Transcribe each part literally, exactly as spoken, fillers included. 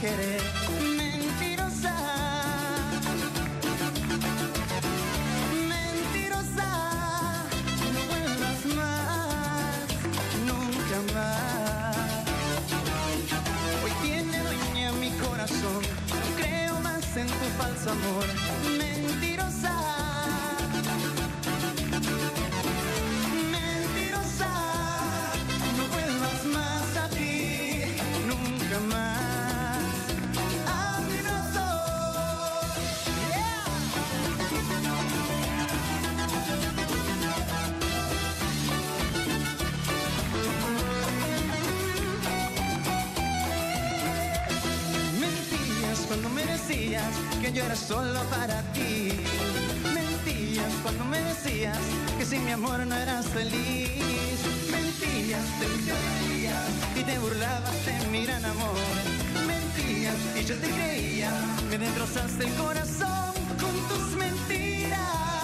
querer. Mentirosa, mentirosa, no vuelvas más, nunca más. Hoy tiene dueña mi corazón, no creo más en tu falso amor. Mentirosa, mentirosa, no vuelvas más aquí, nunca más. Abre los ojos, yeah. Mentías cuando me decías que yo era solo para ti. Mentías cuando me decías que sin mi amor no eras feliz. Mentías, te creías y te burlabas de mi gran amor. Mentías y yo te creía, me destrozaste el corazón con tus mentiras.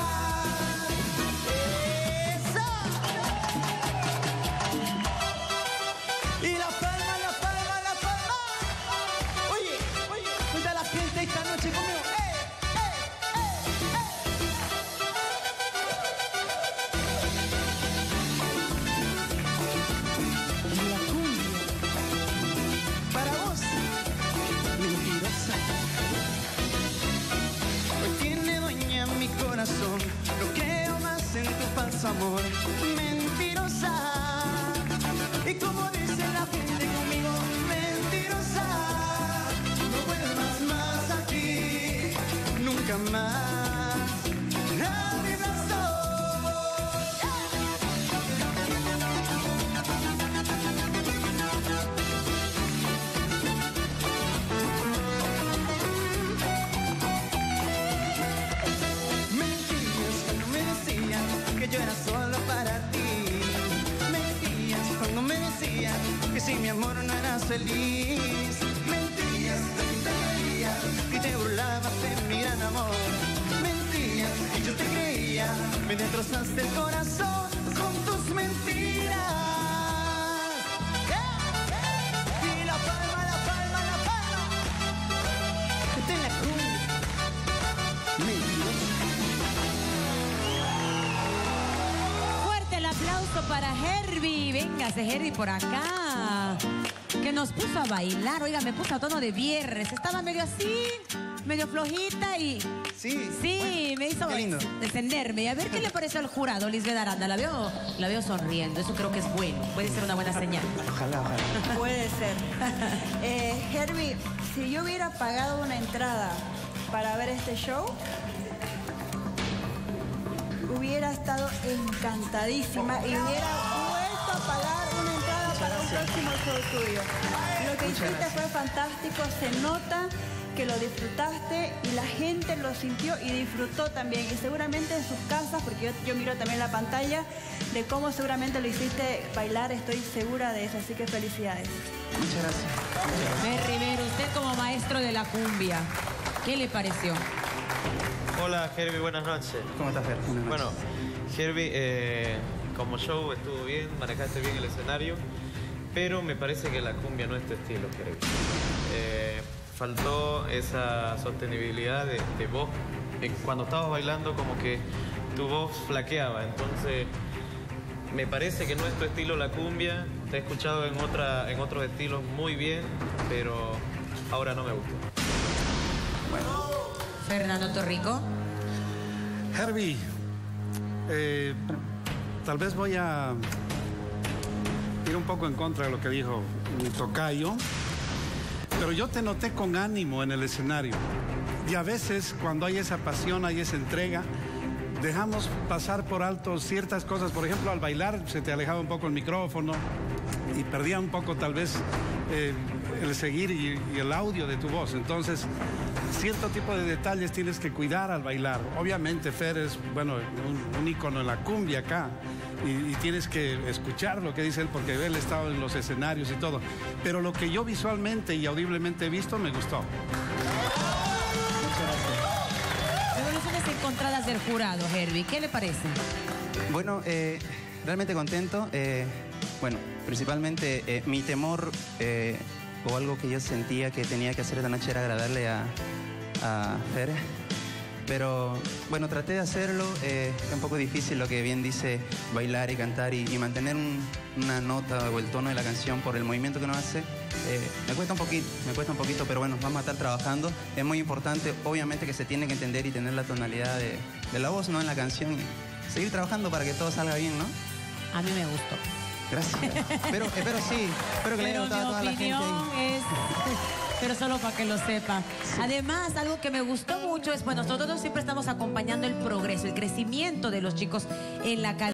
¡Eso! Y la palma, la palma, la palma. Oye, oye, junta a la gente esta noche conmigo. ¡Eh, eh, eh, eh! La cumbia para vos, mentirosa. Hoy tiene dueña mi corazón, no creo más en tu falso amor. Mentirosa, y como dice la gente conmigo, mentirosa, no vuelvas más aquí, nunca más. Abre los ojos, mentías cuando me decías que yo era solo para ti. Mentías cuando me decías que sin mi amor no eras feliz. Mentías, te creías y te burlabas de mi gran amor. Mentías y yo te creía, me destrozaste el corazón con tus mentiras. Yeah. Y la palma, la palma, la palma. Esta es la cumbia. Mentirosa. Fuerte el aplauso para Herbie. Véngase, Herbie, por acá. Que nos puso a bailar. Oiga, me puso a tono de viernes. Estaba medio así, medio flojita y... Sí. Sí, me hizo Qué lindo. descenderme. Y a ver qué le pareció al jurado, Lisbeth Aranda. La veo, la veo sonriendo. Eso creo que es bueno. Puede ser una buena señal. Ojalá, ojalá. Puede ser. Eh, Herbie, si yo hubiera pagado una entrada para ver este show, hubiera estado encantadísima y hubiera vuelto a pagar una entrada para un próximo show tuyo. Lo que hiciste fue fantástico, se nota que lo disfrutaste y la gente lo sintió y disfrutó también. Y seguramente en sus casas, porque yo, yo miro también la pantalla, de cómo seguramente lo hiciste bailar, estoy segura de eso. Así que felicidades. Muchas gracias. Fer Rivero, usted como maestro de la cumbia, ¿qué le pareció? Hola, Herbie, buenas noches. ¿Cómo estás, Fer? Buenas Bueno, noches. Herbie, eh, como show estuvo bien, manejaste bien el escenario, pero me parece que la cumbia no es tu estilo, Herbie. Eh, faltó esa sostenibilidad de, de voz. Eh, Cuando estabas bailando, como que tu voz flaqueaba, entonces me parece que no es tu estilo la cumbia. Te he escuchado en, otra, en otros estilos muy bien, pero ahora no me gusta. Fernando Torrico. Herbie, eh, tal vez voy a ir un poco en contra de lo que dijo mi tocayo, pero yo te noté con ánimo en el escenario. Y a veces, cuando hay esa pasión, hay esa entrega, dejamos pasar por alto ciertas cosas. Por ejemplo, al bailar se te alejaba un poco el micrófono y perdía un poco tal vez eh, el seguir y, y el audio de tu voz. Entonces, cierto tipo de detalles tienes que cuidar al bailar. Obviamente Fer es, bueno, un, un ícono en la cumbia acá y, y tienes que escuchar lo que dice él porque él estaba en los escenarios y todo. Pero lo que yo visualmente y audiblemente he visto me gustó. Revoluciones encontradas del jurado, Herbie, ¿qué le parece? Bueno, eh, realmente contento. Eh, bueno, principalmente eh, mi temor eh, o algo que yo sentía que tenía que hacer esta noche era agradarle a, a Fer. Pero bueno, traté de hacerlo. Eh, es un poco difícil lo que bien dice, bailar y cantar y, y mantener un, una nota o el tono de la canción por el movimiento que uno hace. Eh, me cuesta un poquito, me cuesta un poquito, pero bueno, vamos a estar trabajando. Es muy importante, obviamente, que se tiene que entender y tener la tonalidad de, de la voz, ¿no? En la canción y seguir trabajando para que todo salga bien, ¿no? A mí me gustó. Gracias. Pero, espero sí, espero que le haya Pero mi gustado a toda la gente. opinión es... Pero solo para que lo sepa. Además, algo que me gustó mucho es, bueno, nosotros siempre estamos acompañando el progreso, el crecimiento de los chicos en la calidad.